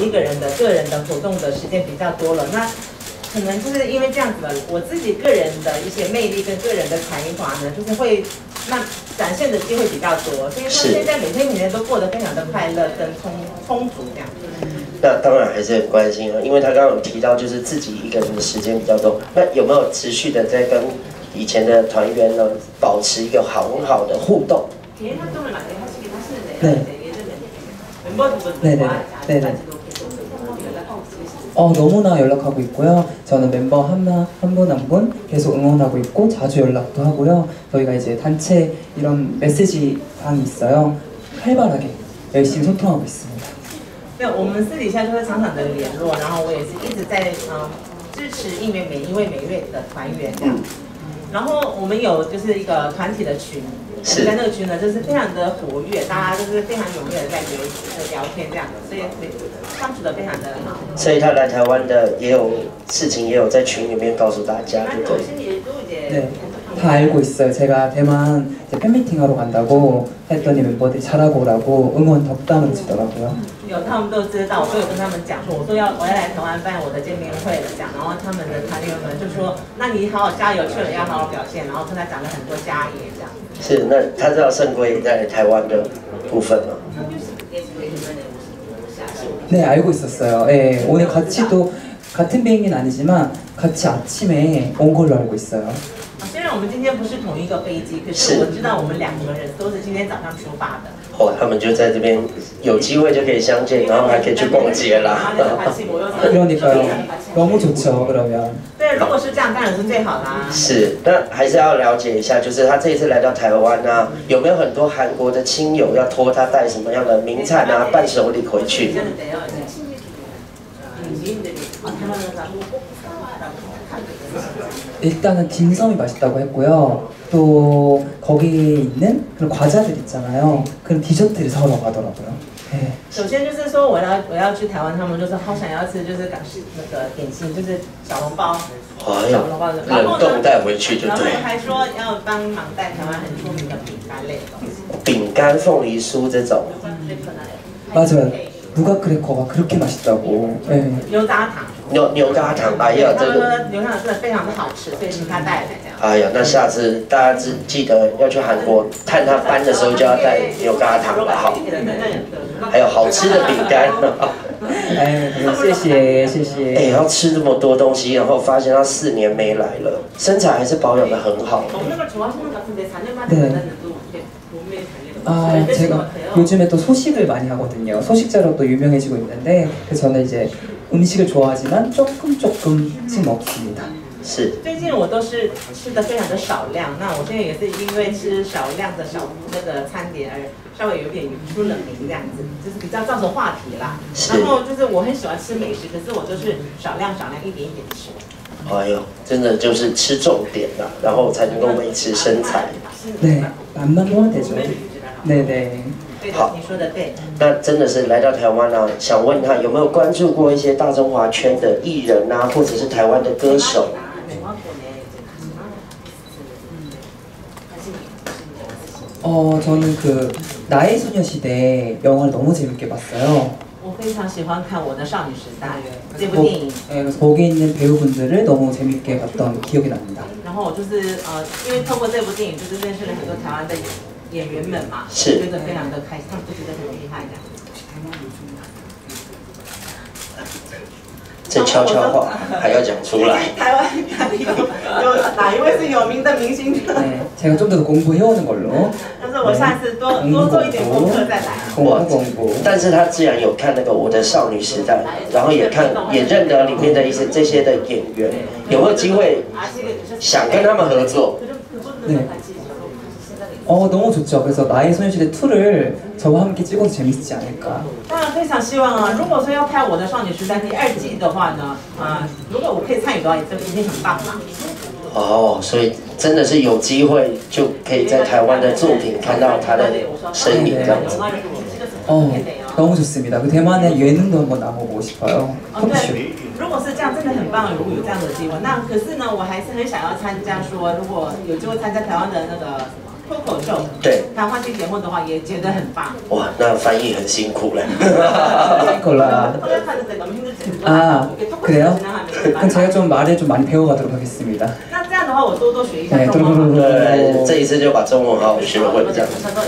一个人的个人的活动的时间比较多了，那可能就是因为这样子的，我自己个人的一些魅力跟个人的才华呢，就是会展现的机会比较多，所以说现在每天都过得非常的快乐跟充足这样。 那当然还是很关心啊，因为他刚刚有提到就是自己一个人的时间比较多，那有没有持续的在跟以前的团员呢保持一个很好的互动？ 네네네네. 너무나 연락하고 있고요. 저는 멤버 한 분 한 분 계속 응원하고 있고 자주 연락도 하고요. 저희가 이제 단체 이런 메시지 방이 있어요. 활발하게 열심히 소통하고 있습니다. 对，我们私底下就是常常的联络，然后我也是一直在支持每一位的团员这样。然后我们有就是一个团体的群，在那个群呢就是非常的活跃，大家就是非常踊跃的在聊天这样的，所以相处的非常的好。所以他来台湾的也有事情也有在群里面告诉大家，对不对？ 네, 다 알고 있어요. 제가 대만 팬미팅 하러 간다고 했더니 멤버들이 잘하고 오라고 응원 덕담을 주더라고요. 有，他们都知道，我都有跟他们讲说，我要来台湾办我的见面会了，讲，然后他们的团员们就说，那你好好加油，去了要好好表现，然后跟他讲了很多加言这样。 是，那他知道圣圭在台湾的部分吗？ 네, 알고 있었어요. 네, 오늘 같은 비행기는 아니지만 같이 아침에 온 걸로 알고 있어요. 虽然我们今天不是同一个飞机，可是我知道我们两个人都是今天早上出发的。 他们就在这边有机会就可以相见，然后还可以去逛街啦。 그러니까요. 너무 좋죠. 그러면. 对，如果是这样，当然是最好啦。 是，那还是要了解一下，就是他这一次来到台湾啊，有没有很多韩国的亲友要托他带什么样的名产啊、伴手礼回去？ 일단은 딤섬이 맛있다고 했고요. 또 거기 있는 그런 과자들 있잖아요. 그런 디저트를 사오라고 하더라고요. 네. 首先就是说我要去台湾，他们就是好想要吃就是那个点心，就是小笼包。小笼包的， 冷冻带回去就对。 然后还说要帮忙带台湾很出名的饼干类的东西。 饼干、凤梨酥这种。 맞아요. 누가 크래커가 그렇게 맛있다고. 네. 牛轧糖。 牛轧糖，哎呀，这个牛轧糖真的非常的好吃，所以是他带来的。 哎呀，那下次大家记得要去韩国看他班的时候就要带牛轧糖了，好。还有好吃的饼干。 哎，谢谢谢谢。 哎，要吃那么多东西，然后发现他4年没来了，身材还是保养得很好。 네. 아, 제가 요즘에 또 소식을 많이 하거든요. 소식자로 또 유명해지고 있는데, 그래서 저는 이제 음식을 좋아하지만 조금씩 먹습니다. 是。 最近我都是吃的非常的少量，那我现在也是因为吃少量的那个餐点而稍微有点出了名这样子，就是比较造成话题啦。然后就是我很喜欢吃美食，可是我就是少量一点吃。 哎呦，真的就是吃重点啦，然后才能够维持身材。 对，慢慢摸되죠。对。 好， 你说的对。 那真的是来到台湾啊，想问他有没有关注过一些大中华圈的艺人啊，或者是台湾的歌手？ 저는 그 나의 소녀시대 영화를 너무 재밌게 봤어요. 我非常喜欢看《我的少女时代》这部电影。 그래서 거기 있는 배우분들을 너무 재밌게 봤던 기억이 납니다. 然后就是因为透过这部电影，就是认识了很多台湾的演员们嘛， 是， 觉得非常的开心，他们都觉得很厉害的。 这悄悄话还要讲出来。 台湾有哪一位是有名的明星？ 네, 제가 좀 더 공부해오는 걸로. 但是我下次多做一点功课再来。 공부. 但是他既然有看那个《我的少女时代》，然后也认得里面的这些的演员，有没有机会想跟他们合作？ 네. 너무 좋죠. 그래서 나의 소녀시대 2를 저와 함께 찍어도 재밌지 않을까. 当然非常希望啊！如果说要拍《我的少女时代》第2季的话呢，如果我可以参与的话，也一定很棒嘛。 所以真的是有機會就可以在台灣的作品看到他的身影，這樣子。 너무 좋습니다. 그 대만의 예능도 한번 나가보고 싶어요. 토크쇼. 如果是这样，真的很棒。如果有这样的机会，那可是呢，我还是很想要参加。说如果有机会参加台湾的那个脱口秀， 对， 台湾剧节目的话也觉得很棒。 哇，那翻译很辛苦嘞。 콜라. 아, 그래요? 그럼 제가 좀 말을 좀 많이 배워가도록 하겠습니다. 那这样的话，我多学一下 네, 中文。 对，这一次就把中文好好学会这样。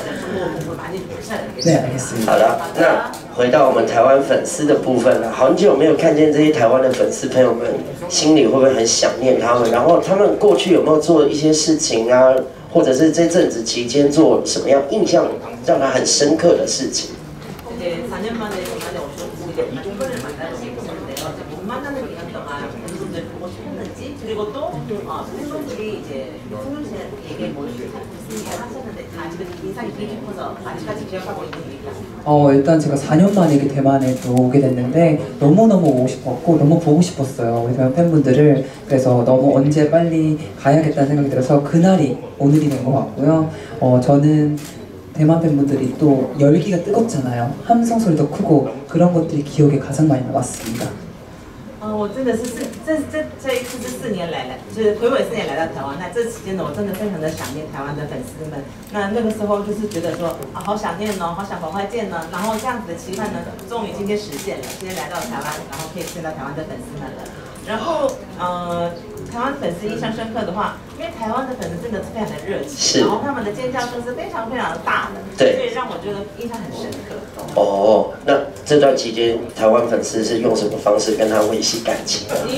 네, 알겠습니다. 好了，那回到我们台湾粉丝的部分了，好久没有看见这些台湾的粉丝朋友们，心里会不会很想念他们？然后他们过去有没有做一些事情啊，或者是这阵子期间做什么样印象让他很深刻的事情？ 이제 4년 만에 정말 오셨는데 이분을 만나러 오셨는데요. 못 만나는 기간 동안 팬분들 보고 싶었는지 그리고 또 팬분들이 이제 승윤 씨에게 뭘 하셨는데 아직은 인상이 되게 깊어서 아직까지 기억하고 있습니다. 일단 제가 4년 만에 이렇게 대만에 또 오게 됐는데 너무너무 오고 싶었고 너무 보고 싶었어요. 우리 대만 팬분들을. 그래서 너무 언제 빨리 가야겠다는 생각이 들어서 그날이 오늘이 된 것 같고요. 저는 대만 팬분들이 또 열기가 뜨겁잖아요. 함성 소리도 크고 그런 것들이 기억에 가장 많이 남았습니다. 我真的是这一次是4年来了，就是回尾4年来到台湾。那这期间呢，我真的非常的想念台湾的粉丝们。那个时候就是觉得说好想念哦，好想赶快见呢。然后这样子的期盼呢，终于今天实现了。今天来到台湾，然后可以见到台湾的粉丝们了。然后台湾粉丝印象深刻的话，因为台湾的粉丝真的是非常的热情，然后他们的尖叫声是非常非常的大的，所以让我觉得印象很深刻。 那这段期间台湾粉丝是用什么方式跟他维系感情的？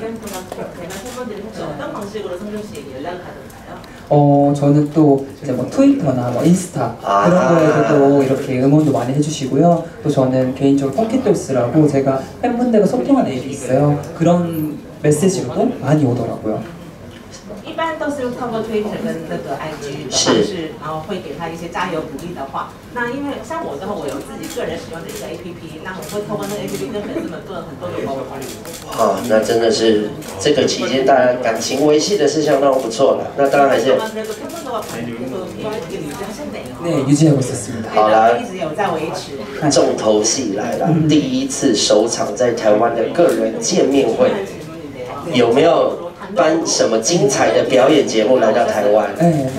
저는 또 이제 뭐 트위터나 뭐 인스타 그런 거에서도 이렇게 응원도 많이 해주시고요. 또 저는 개인적으로 펑키돌스라고 제가 팬분들과 소통하는 앱이 있어요. 그런 메시지로도 많이 오더라고요. 一般都是透过 Twitter 跟那个 IG 的方式，然后会给他一些加油鼓励的话。那因为像我的话，我有自己个人使用的一个 APP， 那我会透过那个 APP 跟粉丝们做了很多的沟通。 那真的是这个期间大家感情维系的是相当不错了。那当然还是 네, 유지하고 있었습니다. 好了，一直有在维持。 重头戏来了，第一次首场在台湾的个人见面会，有没有颁什么精彩的表演节目来到台湾？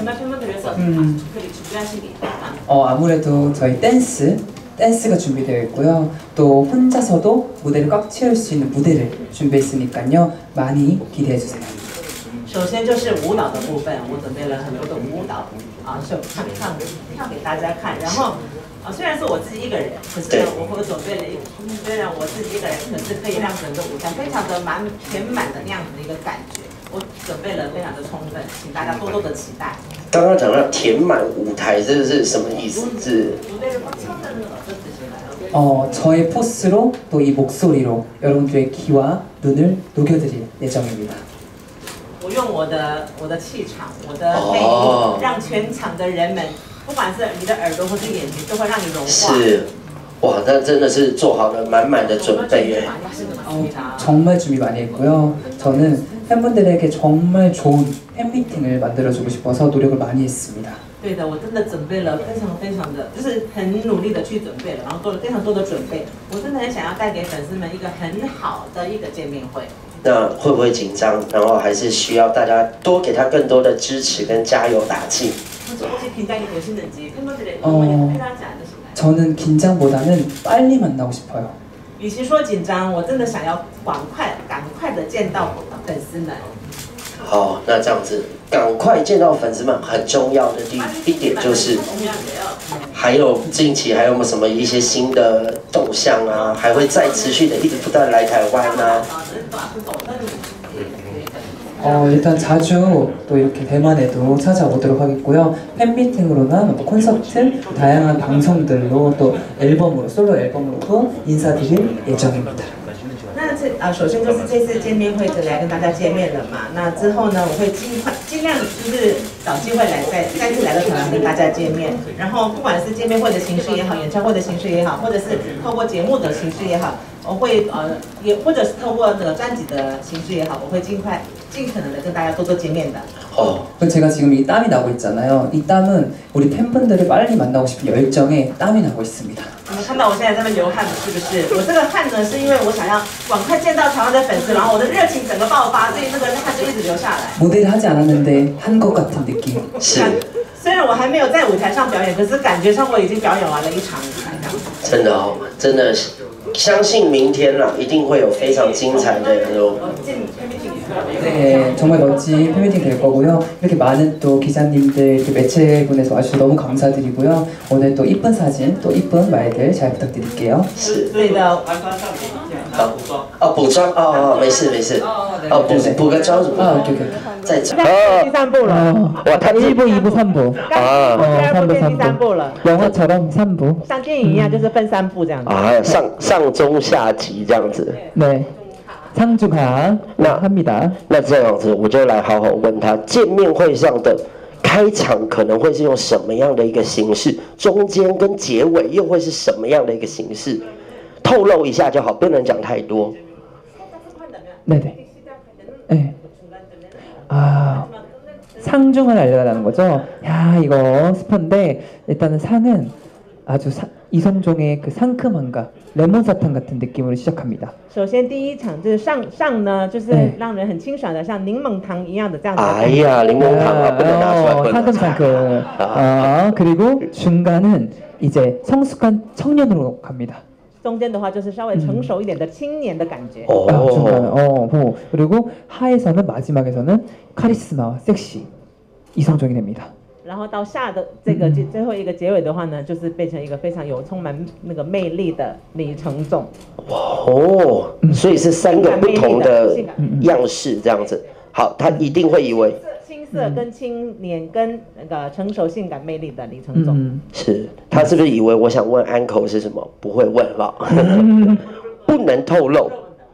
아무래도 저희 댄스가 준비되어 있고요. 또 혼자서도 무대를 꽉 채울 수 있는 무대를 준비했으니까요. 많이 기대해 주세요. 首先就是舞蹈的部分，我准备了很多的舞蹈跳给大家看。然后虽然是我自己一个人，可是我会准备了虽然我自己一个人，可是可以让整个舞台非常的填满的那样子的一个感觉。我准备了非常的充分，请大家多多的期待。 刚刚讲到填满舞台，这是什么意思？是 저의 포스로 또 이 목소리로 여러분들의 귀와 눈을 녹여드릴 예정입니다. 我用我的气场，我的魅力，让全场的人们，不管是你的耳朵或是眼睛，都会让你融化。 是，哇，那真的是做好了满满的准备耶。 정말 준비 많이 했고요. 저는 팬분들에게 정말 좋은 팬미팅을 만들어주고 싶어서 노력을 많이 했습니다. 对的，我真的准备了非常的，就是很努力的去准备了，然后做了非常多的准备。我真的很想要带给粉丝们一个很好的一个见面会。 那会不会紧张？然后还是需要大家多给他更多的支持跟加油打气。 저는 긴장보다는 빨리 만나고 싶어요. 与其说紧张，我真的想要赶快的见到粉丝们。 好，那这样子，赶快见到粉丝们很重要的一点就是，还有近期还有没有什么一些新的动向啊？还会再持续的一直不断来台湾啊？ 일단 자주 또 이렇게 대만에도 찾아오도록 하겠고요. 팬미팅으로나 뭐 콘서트, 다양한 방송들로 또 앨범으로, 솔로 앨범으로도 인사드릴 예정입니다. 那首先就是这次见面会来跟大家见面了嘛。那之后呢，我会尽量就是找机会再次来到台湾跟大家见面。然后不管是见面会的形式也好，演唱会的形式也好，或者是透过节目的形式也好，我会也或者是透过那个专辑的形式也好，我会尽可能的跟大家多见面的。 제가 지금 이 땀이 나고 있잖아요. 이 땀은 우리 팬분들을 빨리 만나고 싶은 열정에 땀이 나고 있습니다. 你们看到我现在在那流汗了，是不是？我这个汗呢，是因为我想要赶快见到台湾的粉丝，然后我的热情整个爆发，所以那个汗就一直流下来。 모델을 하지 않았는데 한 것 같은 느낌. 虽然然我还没有在舞台上表演，可是感觉上我已经表演完了一场舞台这样。 真的哦，真的相信明天啦，一定会有非常精彩的哦。 네, 정말 멋진 팬미팅 될 거고요. 이렇게 많은 또 기자님들, 이렇게 매체분에서 와주셔서 너무 감사드리고요. 오늘 또 이쁜 사진, 또 이쁜 말들 잘 부탁드릴게요. 对的， 补妆哦，没事没事，补个妆什么？ 오케이. 再现在第3部了， 哇，他 1부, 2부, 3부. 刚第2部变第3部了， 영화처럼 3부. 像电影一样，就是分3部这样子。 啊，上中下集这样子。 네. 상중하 합니다. 那这样子，我就来好好问他，见面会上的开场可能会是用什么样的一个形式，中间跟结尾又会是什么样的一个形式？透露一下就好，不能讲太多。 네네. 네. 아, 상중을 알려달라는 거죠? 야, 이거 스폰데 일단은 상은 아주 이성종의 그 상큼함과 레몬 사탕 같은 느낌으로 시작합니다. 首先第一场就是上呢，就是让人很清爽的，像柠檬糖一样的这样子。 哎呀，柠檬糖啊，不能拿出来，不能拿出来。 상큼. 그리고 중간은 이제 성숙한 청년으로 갑니다. 中间的话就是稍微成熟一点的青年的感觉。 중간은 그리고 하에서는 마지막에서는 카리스마와 섹시 이성종이 됩니다. 然后到下的这个最后一个结尾的话呢，就是变成一个非常有充满那个魅力的李承仲。 哦，所以是3个不同的样式这样子。好，他一定会以为青涩跟青年跟那个成熟性感魅力的李承仲。 是他是不是以为我想问安口是什么？不会问了，不能透露。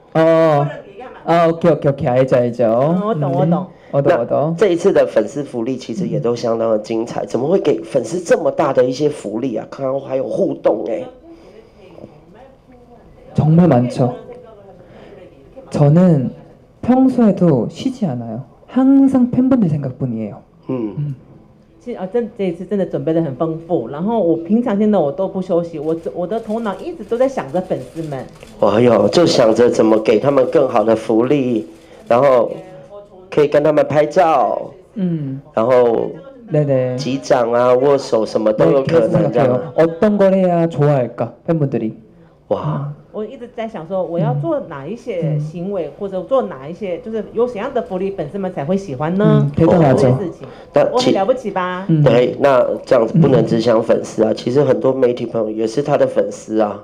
오케이 알죠. 我懂。 那这一次的粉丝福利其实也都相当的精彩，怎么会给粉丝这么大的一些福利啊？刚刚还有互动哎， 정말 많죠. 저는 평소에도 쉬지 않아요. 항상 팬분들 생각뿐이에요. 其实这一次真的准备的很丰富，然后我平常天的我都不休息，我的头脑一直都在想着粉丝们。 哎呦，就想着怎么给他们更好的福利，然后 可以跟他们拍照，然后 네네. 击掌啊、握手什么都有可能这样。 어떤 걸 해야 좋아할까 팬분들이? 哇， 我一直在想说，我要做哪一些行为，或者做哪一些，就是有怎样的福利，粉丝们才会喜欢呢？这件事情，我很了不起吧？ 对，那这样子不能只想粉丝啊，其实很多媒体朋友也是他的粉丝啊。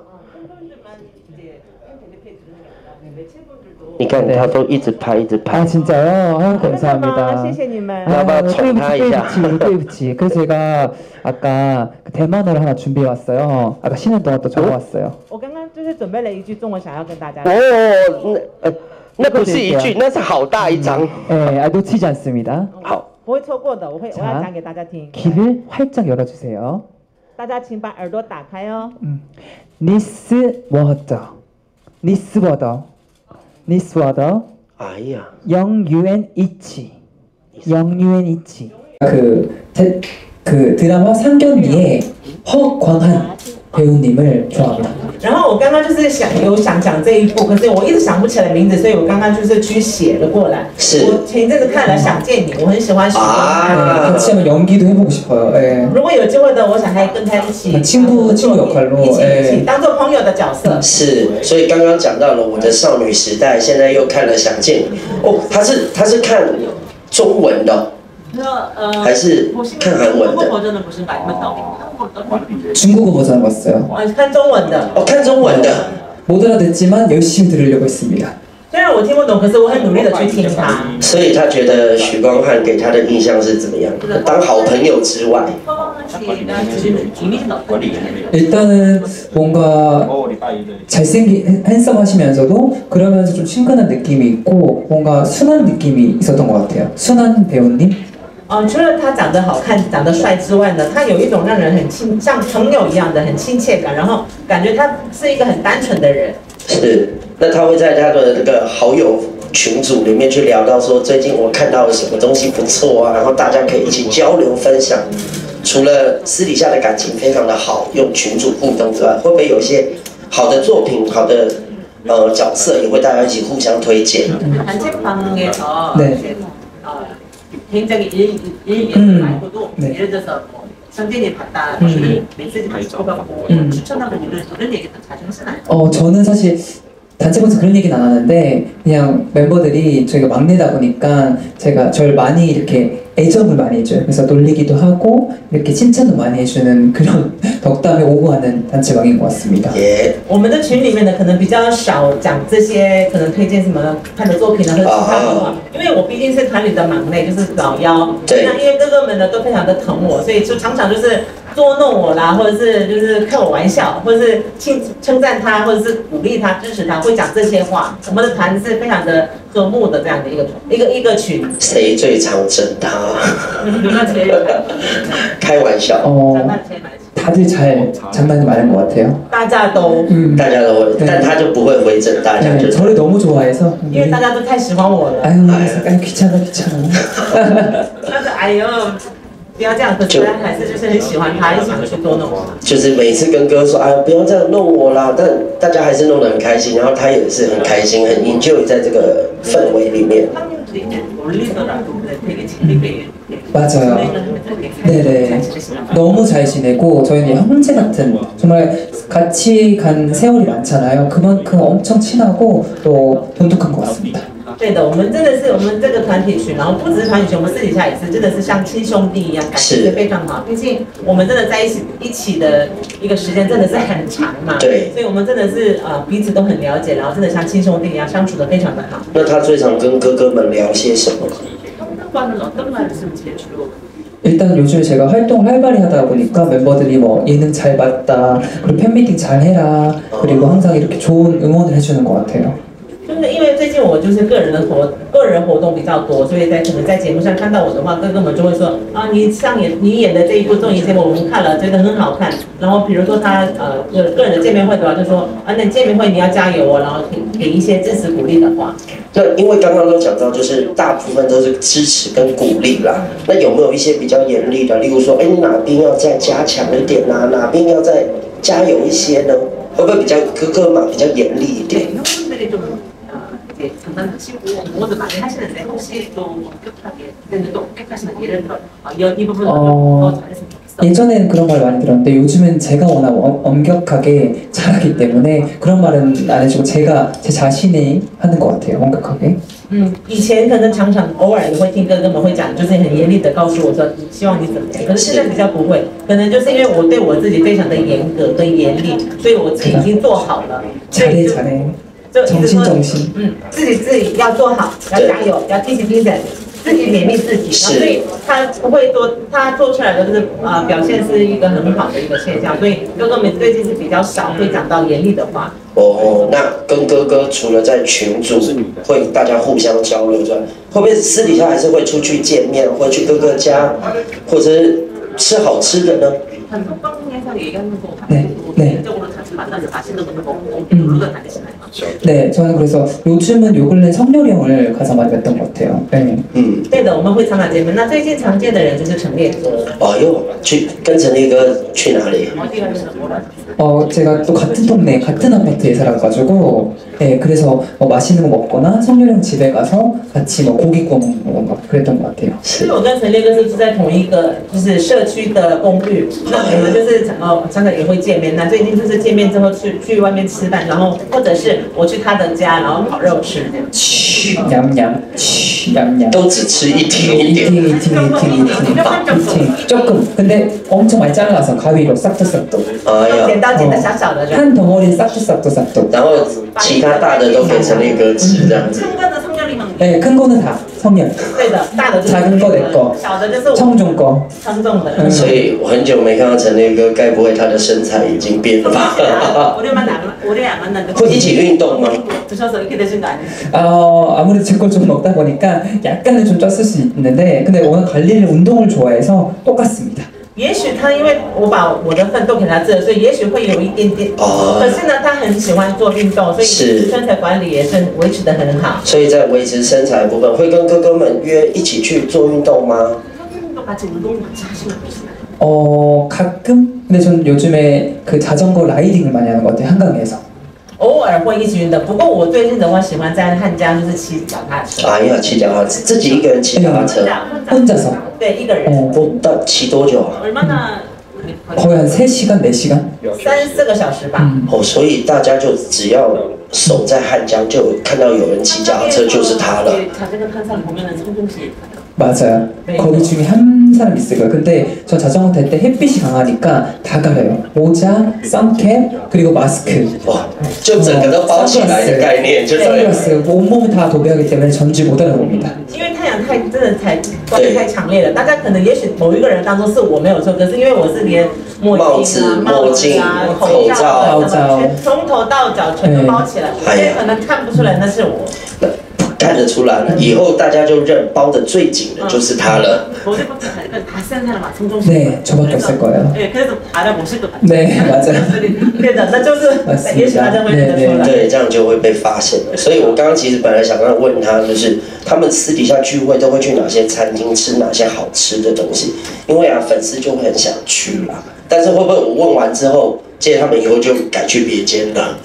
你看他都一直拍一直拍。 아 진짜요? 아, 감사합니다. 谢谢你们。 要不要宠他一下？ 对不起. 그래서 제가 아까 대만어를 하나 준비해 왔어요. 아까 쉬는 동안 또 적어왔어요. 我刚刚就是准备了一句中文，想要跟大家。 哦，那不是一句，那是好大一张。 네, 놓치지 않습니다. 好， 不会错过的，我要讲给大家听。 귀를 활짝 열어주세요. 大家请把耳朵打开哦。 니스 워더, 니스 워더, 니스 워더. 哎呀， 영유엔 이치, 영유엔 이치. 그 드라마 상견례에 허광한 배우님을 좋아합니다. 然后我刚刚就是想讲这一部，可是我一直想不起来名字，所以我刚刚就是去写了过来。 是。 我前一阵子看了《想见你》，我很喜欢许光汉。 같이 한번 연기도 해보고 싶어요. 예. 如果有机会的，我想还跟他一起。 친구 역할로. 一起当做朋友的角色。 是，所以刚刚讲到了我的少女时代，现在又看了《想见你》。哦，他是看中文的。 还是看韩文的？ 중국어 버전 봤어요. 看中文的。 哦，看中文的。 못 알아듣지만 열심히 들으려고 했습니다. 虽然我听不懂，可是我很努力的去听他。 所以他觉得许光汉给他的印象是怎么样？当好朋友之外， 일단은 뭔가 잘생긴 핸섬하시면서도 그러면서 좀 친근한 느낌이 있고 뭔가 순한 느낌이 있었던 것 같아요. 순한 배우님. 除了他长得好看、长得帅之外呢，他有一种让人很像朋友一样的很亲切感，然后感觉他是一个很单纯的人。 是，那他会在他的那个好友群组里面去聊到说，最近我看到了什么东西不错啊，然后大家可以一起交流分享。除了私底下的感情非常的好，用群组互动之外，会不会有一些好的作品、好的角色也会大家一起互相推荐？ 단체방에서 네. 굉장히 일 말고도 예를 들어서 뭐 선생님 봤다, 메시지 다시 뽑아보고 추천하고 이런 얘기도 자주 하시나요? 저는 사실 단체방에서 그런 얘기는 안 하는데 그냥 멤버들이 저희가 막내다 보니까 제가 저를 많이 이렇게 애정을 많이 해줘요. 그래서 놀리기도 하고 이렇게 칭찬도 많이 해주는 그런 덕담에 오고하는 단체방인 것 같습니다. 我们的群里面呢，可能比较少讲这些，可能推荐什么看的作品啊，或者其他的话，因为我毕竟是团里的忙内，就是老幺。 对。 那因为哥哥们呢都非常的疼我，所以就常常就是捉弄我啦，或者是就是开我玩笑，或者是称赞他，或者是鼓励他、支持他，会讲这些话。我们的团是非常的和睦的这样的一个群。 谁最常整他？开玩笑。 다들 잘 장난이 많은 것 같아요. 大家都大家都会，但他就不会回整大家，就 저를 너무 좋아해서. 因为大家都太喜欢我了。 아유 귀찮아. 但是哎呦，不要这样，可是还是就是很喜欢他，一想去捉弄我。 就是每次跟哥说，哎，不要这样弄我啦，但大家还是弄得很开心，然后他也是很开心，很 enjoy 在这个氛围里面。 맞아요. 네네. 너무 잘 지내고 저희는 형제 같은 정말 같이 간 세월이 많잖아요. 그만큼 엄청 친하고 또 돈독한 것 같습니다. 对的，我们真的是我们这个团体群，然后不只是团体群，我们私底下也是，真的是像亲兄弟一样，感情非常好。毕竟我们真的在一起的一个时间真的是很长嘛， 对， 所以我们真的是彼此都很了解，然后真的像亲兄弟一样相处的非常的好。 那他最常跟哥哥们聊些什么？ 일단 요즘에 제가 활동을 활발히 하다 보니까 멤버들이 뭐 예능 잘 봤다, 그리고 팬미팅 잘 해라, 그리고 항상 이렇게 좋은 응원을 해주는 것 같아요. 就是因为最近我就是个人活动比较多，所以可能在节目上看到我的话，哥哥们就会说啊，你演的这一部综艺节目我们看了，觉得很好看。然后比如说他个人的见面会的话，就说啊，那见面会你要加油哦，然后给一些支持鼓励的话。 那因为刚刚都讲到，就是大部分都是支持跟鼓励啦。那有没有一些比较严厉的，例如说，哎，哪边要再加强一点啊，哪边要再加油一些呢？会不会比较哥哥嘛，比较严厉一点？ 장난치고 모두 많이 하시는데 혹시 또 엄격하게 또 엄격하시는 예를 들어 이 부분은 더 잘했으면 좋겠어. 예전에는 그런 말 많이 들었는데 요즘은 제가 워낙 엄격하게 잘하기 때문에 그런 말은 안 해주고 제가 제 자신이 하는 것 같아요. 엄격하게. 以前可能常常偶尔也会听哥哥们会讲，就是很严厉的告诉我说，希望你怎么样。可是现在比较不会，可能就是因为我对我自己非常的严格跟严厉，所以我自己已经做好了。 잘해. 重心，自己要做好，要加油，要提醒精神，自己勉励自己。所以他不会做，他做出来的就是表现是一个很好的一个现象。所以哥哥们最近是比较少会讲到严厉的话。 哦，那跟哥哥除了在群组会大家互相交流之外，会不会私底下还是会出去见面，会去哥哥家，或者是吃好吃的呢？ 네. 네, 저는 그래서 요즘은 요 근래 성렬이 형을 가장 많이 뵀던 것 같아요. 네. 对的，我们会常常见面。那最近常见的人就是陈列哥。 哦哟，跟陈列哥去哪里？ 제가 또 같은 동네, 같은 아파트에 살아가지고, 네, 그래서 뭐 맛있는 거 먹거나 성렬이 형 집에 가서 같이 뭐 고기 구워 먹는 거 그랬던 것 같아요. 是我跟陈列哥是住在同一个就是社区的公寓，那我们就是常常也会见面。那最近就是见面之后去外面吃饭，然后或者是我去他的家，然后烤肉吃。 냠냠. 都只吃一听。 조금. 근데 엄청 많이 잘라서 가위로 싹둑싹둑. 剪刀剪的小小的。 한 덩어리 싹둑싹둑. 然后其他大的都给陈列哥吃这样子。 네, 큰 거는 다 성렬. 对的，大的 작은 거 내 거. 小的就是我 청중 거. 称重的。 所以我很久没看到陈列哥，该不会他的身材已经变了吧？会一起运动吗？ 아무래도 제 걸 좀 먹다 보니까 약간은 좀 쪘을 수 있는데 근데 워낙 관리를 운동을 좋아해서 똑같습니다. 也许他因为我把我的粪都给他治了，所以也许会有一点点。可是呢，他很喜欢做运动，所以身材管理也是维持得很好。 所以在维持身材的部分，会跟哥哥们约一起去做运动吗？ 가끔. 근데 전 요즘에 그 자전거 라이딩을 많이 하는 것 같아요. 한강에서. 偶尔会一起运动。不过我最近的话，喜欢在汉江就是骑脚踏车。 哎呀，骑脚踏车，自己一个人骑脚踏车。 혼자서. 对，一个人。 到骑多久啊？ 거의 한 3시간, 4시간? 3-4个小时吧。 所以大家就只要守在汉江，就看到有人骑脚踏车，就是他了。 맞아요. 거기 중에 한 사람 있을 거예요. 근데 저 자전거 탈 때 햇빛이 강하니까 다 가려요. 모자, 선캡, 그리고 마스크. 就整个都包起来的概念，就对。 선글라스, 온몸을 다 도배하기 때문에 전지 못 알아봅니다. 因为太阳真的光太强烈了，大家可能也许某一个人当中是我没有错，可是因为我是连墨镜啊、口罩从头到脚全都包起来，所以可能看不出来那是我。 看得出来了，以后大家就认包的最紧的就是他了。 네, 저밖에 없을 거예요. 네, 맞아요. 对的，那就是也许大家会认得出来。 对，这样就会被发现了。所以我刚刚其实本来想要问他，就是他们私底下聚会都会去哪些餐厅吃哪些好吃的东西，因为粉丝就会很想去啦。但是会不会我问完之后，接着他们以后就改去别间了？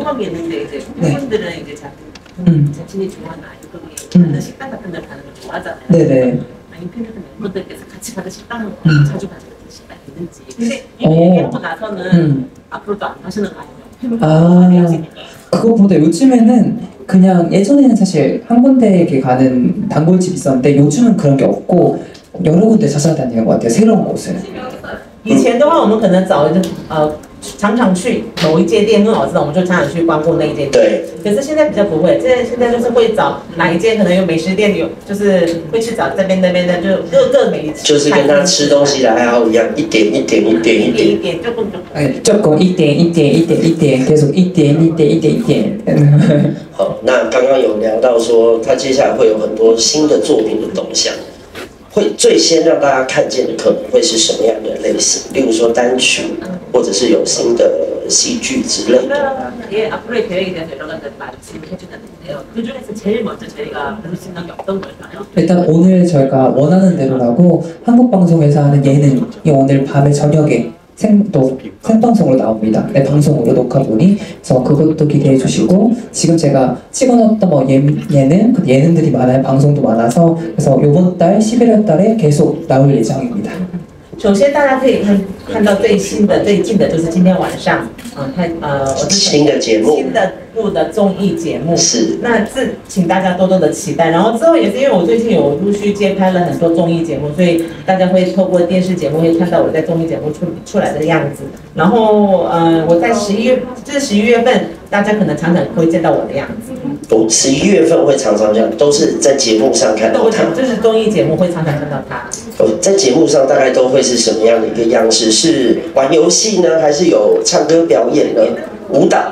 자신이 좋아하는 아이돌이 식당 같은 데 가는 걸 좋아하잖아요. 네네. 아니 팬분들께서 같이 가는 식당을 자주 가는 식당이 있는지. 근데 이거 얘기하고 나서는 앞으로도 안 가시는 거 아니에요? 그것보다 요즘에는 그냥 예전에는 사실 한 군데 이렇게 가는 단골집 있었는데 요즘은 그런 게 없고 여러 군데 찾아다니는 것 같아요. 새로운 곳을. 以前的话，我们可能常常去某一间店很好吃的，我们就常常去光顾那一间店。 对。 可是现在比较不会，现在就是会找哪一间可能有美食店，就是会去找这边那边的，就各个美食。 就是跟他吃东西的爱好一样，一点一点一点一点。 一点就不。 조금一点一点一点一点，계속一点一点一点一点。 好，那刚刚有聊到说，他接下来会有很多新的作品的动向。 会最先让大家看见的可能会是什么样的类型？例如说单曲，或者是有新的戏剧之类的。 예, 앞으로의 계획에 대해서 여러 가지 말씀을 해주셨는데요. 그 중에서 제일 먼저 저희가 볼 수 있는 게 어떤 걸까요? 일단 오늘 저희가 원하는 대로라고 한국 방송에서 하는 예능이 오늘 밤에 저녁에 생방송으로 나옵니다. 네, 방송으로 녹화본이. 그래서 그것도 기대해 주시고 지금 제가 찍어놨던 뭐 예능, 그 예능들이 많아요. 방송도 많아서 그래서 이번 달 11월 달에 계속 나올 예정입니다. 首先，大家可以看到最新的、最近的，就是今天晚上， 新的节目， 新的录的综艺节目。 是。 那请大家多多的期待。然后之后也是因为我最近有陆续接拍了很多综艺节目，所以大家会透过电视节目会看到我在综艺节目出来的样子。然后我在11月份，大家可能常常会见到我的样子。 11月份会常常这样，都是在节目上看到他。 就是综艺节目会常常看到他。 在节目上大概都会是什么样的一个样式？是玩游戏呢，还是有唱歌表演呢？舞蹈？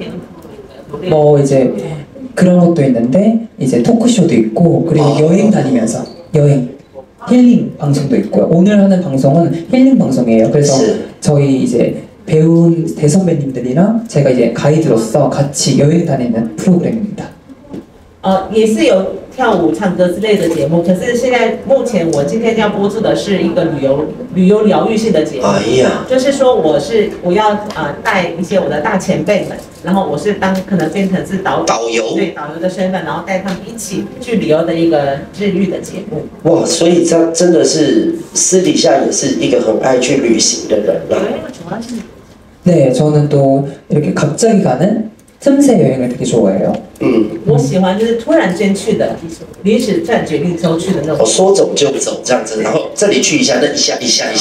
뭐 이제 그런 것도 있는데 이제 토크쇼도 있고 그리고 여행 다니면서 여행 힐링 방송도 있고요. 오늘 하는 방송은 힐링 방송이에요. 그래서 저희 이제 배운 대선배님들이랑 제가 이제 가이드로서 같이 여행 다니는 프로그램입니다. 也是有跳舞、唱歌之类的节目，可是现在目前我今天要播出的是一个旅游疗愈性的节目。哎呀，就是说我要带一些我的大前辈们，然后我是可能变成是导游，对导游的身份，然后带他们一起去旅游的一个治愈的节目。哇， 所以他真的是私底下也是一个很爱去旅行的人了。 네, 저는 또 이렇게 갑자기 가는 틈새 여행을 되게 좋아해요. 我喜欢就是突然间去的，临时突然决定之后去的那种。 说走就走这样子，然后这里去一下，那一下。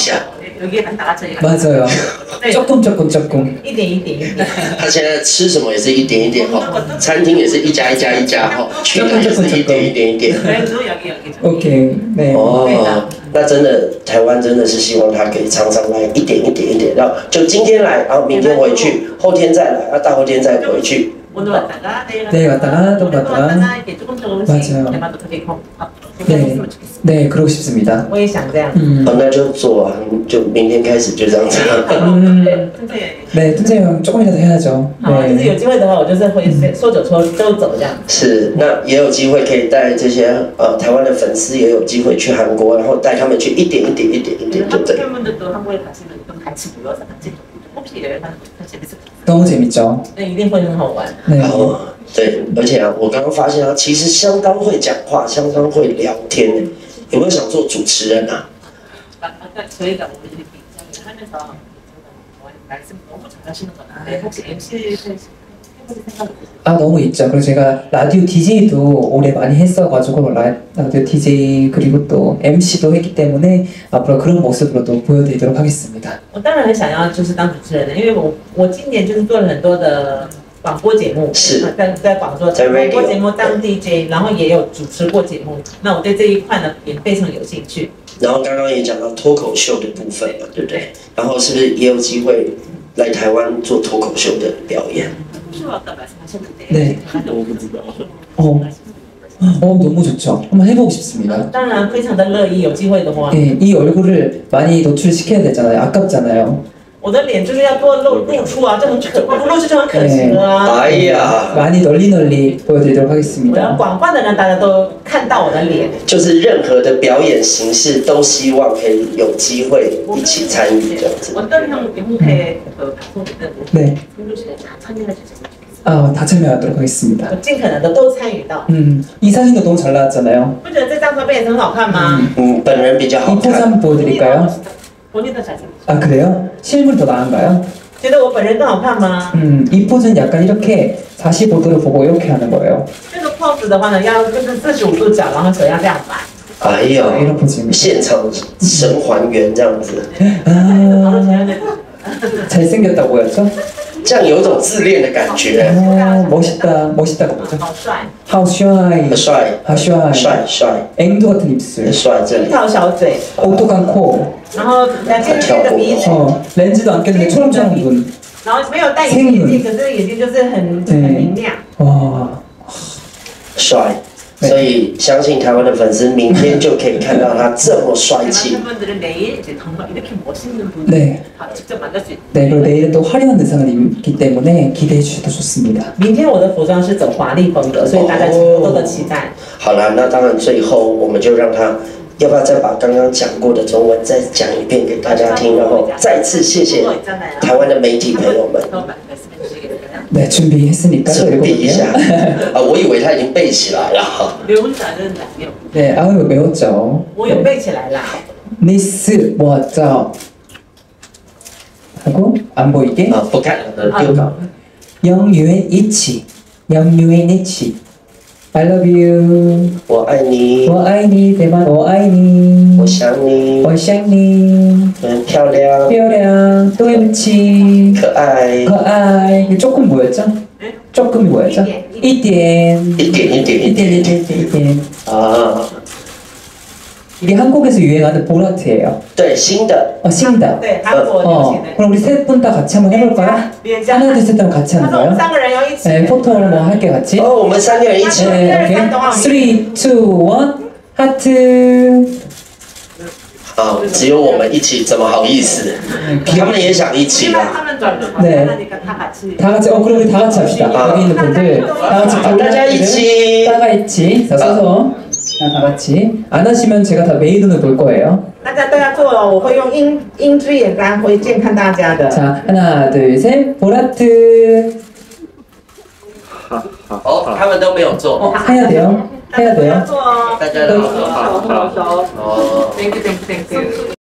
맞아요. 조금. 一点一点。 他现在吃什么也是一点一点哈，餐厅也是一家哈，去哪也是一点。 OK， 네. 哦，那真的台湾真的是希望他可以常常来一点，然后就今天来，然后明天回去，后天再来，然后大后天再回去。 오늘 왔다가 내일 갔다가 또 갔다가 이렇게 조금씩 맞아요. 대만도 그렇게 네, 그러고 싶습니다. 我也想这样。 那就做啊，就明天开始就这样子。 네, 틈새 여행 조금이라도 해야죠. 就是有机会的话，我就是会说走就走这样。 是，那也有机会可以带这些台湾的粉丝也有机会去韩国，然后带他们去一点，对不对？ 팬분들도 한국에 가시면 좀 같이 모여서 같이 혹시也很재밌을 너무 재밌죠? 那一定会很好玩。 네. 对，而且啊，我刚刚发现他其实相当会讲话，相当会聊天。有没有想做主持人啊？ 저희가 오늘 이렇게 하면서 말씀 너무 잘하시는 것 같은데 혹시 MC 해보실 생각 없으세요? 아 너무 있죠. 그리고 제가 라디오 DJ도 오래 많이 했어가지고 라디오 DJ 그리고 또 MC도 했기 때문에 앞으로 그런 모습으로 또 보여드리도록 하겠습니다. 我当然很想要就是当主持人的，因为我今年就是做了很多的广播节目， 是在广播节目当 DJ， 然后也有主持过节目。那我对这一块呢也非常有兴趣。 然后刚刚也讲到脱口秀的部分嘛，对不对？然后是不是也有机会来台湾做脱口秀的表演？ 네. 너무 좋죠. 한번 해보고 싶습니다. 当然非常的乐意，有机会的话。 예, 이 얼굴을 많이 노출시켜야 되잖아요. 아깝잖아요. 我的脸就是要多露出啊，这很可，不露出就很可惜了啊。 哎呀， 많이 널리 보여드리도록 我要 하겠습니다. 广泛的让大家都看到我的脸。 就是任何的表演形式都希望可以有机会一起参与这样子。 어떤 형태의 방송이든 네. 다 참여해 주세요. 다 참여하도록 하겠습니다. 我尽可能的都参与到。 이 사진도 너무 잘 나왔잖아요. 不觉得这张照片也很好看吗？ 本人比较好 이 포즈 看。 한번 보여드릴까요? 본인도 잘생겼어. 아 그래요? 실물이 더 나은가요? 觉得我本人更好看吗？ 이 포즈는 약간 이렇게 45도를 보고 이렇게 하는 거예요. 这个 pose 的话呢，要就是45度角，然后手要这样摆。 哎呀， 이런 포즈입니다. 现场神还原这样子， 잘생겼다고 보였죠? 这样有一种自恋的感觉， 멋있다고 보죠. 好帅， How shy, 很帅， how shy. 帅， 앵두 같은 입술, 很帅这里。 樱桃小嘴， 오똑한 코, 然后两尖尖的鼻子， 렌즈도 안 꼈는데 초롱초롱 눈. 然后没有戴眼镜，可是眼睛就是很明亮。 와, 帅，所以相信台湾的粉丝明天就可以看到他这么帅气。 팬분들은 내일 이제 정말 이렇게 멋있는 분 네. 직접 만날 수 있는. 네, 그리고 내일은 또 화려한 의상을 입기 때문에 기대해 주셔도 좋습니다. 明天我的服装是走华丽风格，所以大家多多的期待。 好了，那当然最后我们就让他，要不要再把刚刚讲过的中文再讲一遍给大家听，然后再次谢谢台湾的媒体朋友们。 네, 준비했으니까 准备一下 읽어볼게요. 啊，我以为他已经背起来了。 외운자는 아니요. 네, 아유 외웠죠. 我有背起来啦。 니스 뭐죠? 하고 안 보이게 啊，不看了，丢稿。 영유엔 이치, 영유엔 이치. I love you. 我爱你， 我爱你，대만我爱你， 我想你， 我想你， 很漂亮， 漂亮，对不起， 可爱， 可爱。조금 뭐였죠? 조금이 뭐였죠? 一点， 一点一点一点一点。 啊， 이게 한국에서 유행하는 보라트예요. 对，新的， 신다. 对，韩国流行的。 그럼 우리 세 분 다 같이 한번 해볼까요? 连家 하나 둘 셋 하면 같이 他 하는 说我们 거예요? 3个人要一起。 네, 포토를 뭐 할게 같이. 哦，我们三个人一起， 네, 오케이. 3, 2, 1, 하트. 啊，只有我们一起，怎么好意思？他们也想一起啊。 하면 줄 알고. 네. 하니까 다 같이. 다 같이 그럼 우리 다 같이 합시다. 여기 있는 분들 다 같이 大家一起 다 같이 자 서서 다 같이 안 하시면 제가 다 메이 눈을 볼 거예요. 大家都要做哦，我会用英之眼来回健看大家的。 자 하나 둘 셋 보라트. 哦，他们都没有做， 해야 돼요. 해야 大家都要 돼요. 做哦。 大家都手。 哦。 Thank you, thank you, thank you.